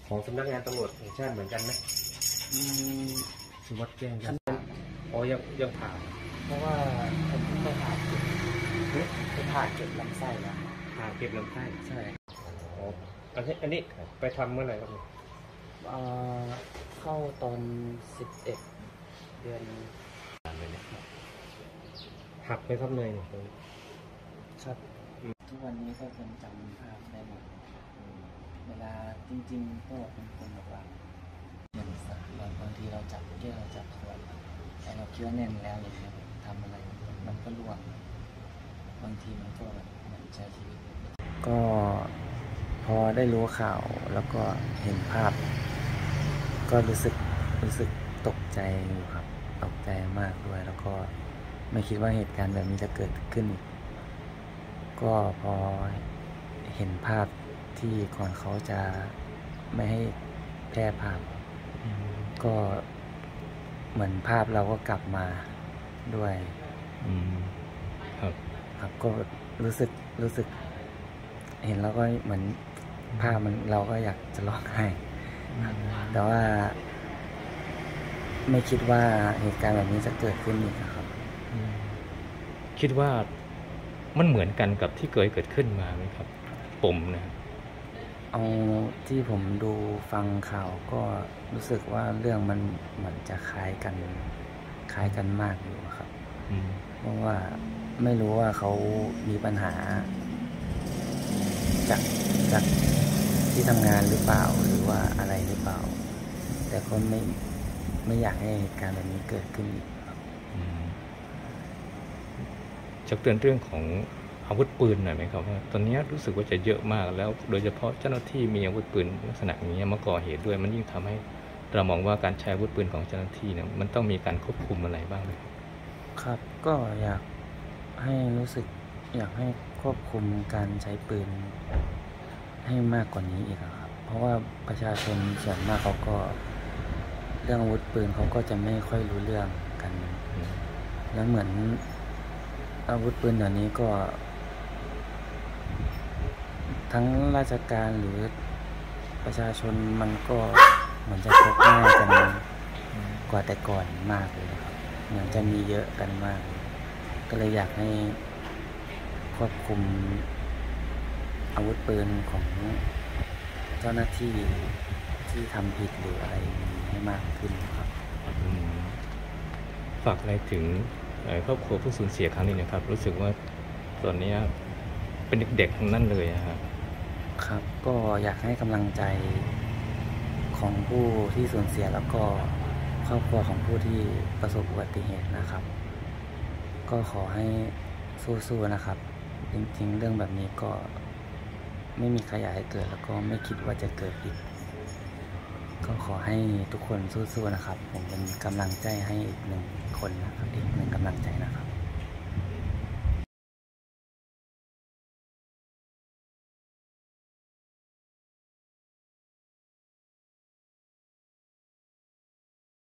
ของสำนักงานตำรวจแห่งชาติเหมือนกันไหมสุวัสด์แจ้งกันอ๋อยังผ่าเพราะว่าผมไปผ่าเก็บลำไส้แล้วผ่าเก็บลำไส้ใช่อ๋ออันนี้ไปทำเมื่อไหร่ครับเข้าตอน11 เดือนเลยนะครับหักไปทับเนยครับทุกวันนี้ก็ยังจำภาพได้หมดเวลาจริงๆก็เป็นคนแบบว่าอย่างสักบางทีเราจับแก้วจับขวดแต่เราคิดว่าแน่นแล้วอย่างเงี้ยทำอะไรมันก็ร่วงบางทีมันก็แบบเหมือนใช้ชีวิตก็พอได้รู้ข่าวแล้วก็เห็นภาพก็รู้สึกตกใจอยู่ครับตกใจมากด้วยแล้วก็ไม่คิดว่าเหตุการณ์แบบนี้จะเกิดขึ้นอีกก็พอเห็นภาพที่ก่อนเขาจะไม่ให้แพร่ภาพก็เหมือนภาพเราก็กลับมาด้วยครับก็รู้สึกเห็นแล้วก็เหมือนภาพมันเราก็อยากจะร้องไห้แต่ว่าไม่คิดว่าเหตุการณ์แบบนี้จะเกิดขึ้นอีกครับคิดว่ามันเหมือนกันกับที่เคยเกิดขึ้นมาไหมครับปมนะเอาที่ผมดูฟังข่าวก็รู้สึกว่าเรื่องมันเหมือนจะคล้ายกันมากอยู่ครับเพราะว่าไม่รู้ว่าเขามีปัญหาจากที่ทำงานหรือเปล่าหรือว่าอะไรหรือเปล่าแต่ก็ไม่อยากให้เหตุการณ์แบบนี้เกิดขึ้นอีกครับจะเตือนเรื่องของอาวุธปืนหน่อยไหมครับว่าตอนนี้รู้สึกว่าจะเยอะมากแล้วโดยเฉพาะเจ้าหน้าที่มีอาวุธปืนลักษณะอย่างนี้มาก่อเหตุด้วยมันยิ่งทำให้เรามองว่าการใช้อาวุธปืนของเจ้าหน้าที่เนี่ยมันต้องมีการควบคุมอะไรบ้างไหมครับก็อยากให้ควบคุมการใช้ปืนให้มากกว่านี้อีกครับเพราะว่าประชาชนส่วนมากเขาก็เรื่องอาวุธปืนเขาก็จะไม่ค่อยรู้เรื่องกันแล้วเหมือนอาวุธปืนเดี๋ยวนี้ก็ทั้งราชการหรือประชาชนมันก็เหมือนจะพกง่ายกันกว่าแต่ก่อนมากเลยครับเหมือนจะมีเยอะกันมากก็เลยอยากให้ควบคุมอาวุธปืนของเจ้าหน้าที่ที่ทำผิดหรืออะไรให้มากขึ้นครับฝากอะไรถึงครอบครัวผู้สูญเสียครั้งนี้นะครับรู้สึกว่าตอนนี้เป็นเด็กๆทั้งนั้นเลยครับก็อยากให้กำลังใจของผู้ที่สูญเสียแล้วก็ครอบครัวของผู้ที่ประสบอุบัติเหตุนะครับก็ขอให้สู้ๆนะครับจริงๆเรื่องแบบนี้ก็ไม่มีใครอยากให้เกิดแล้วก็ไม่คิดว่าจะเกิดอีกก็ขอให้ทุกคนสู้ๆนะครับผมเป็นกำลังใจให้อีกหนึ่งคนนะครับอีกหนึ่งกำลังใจนะครับ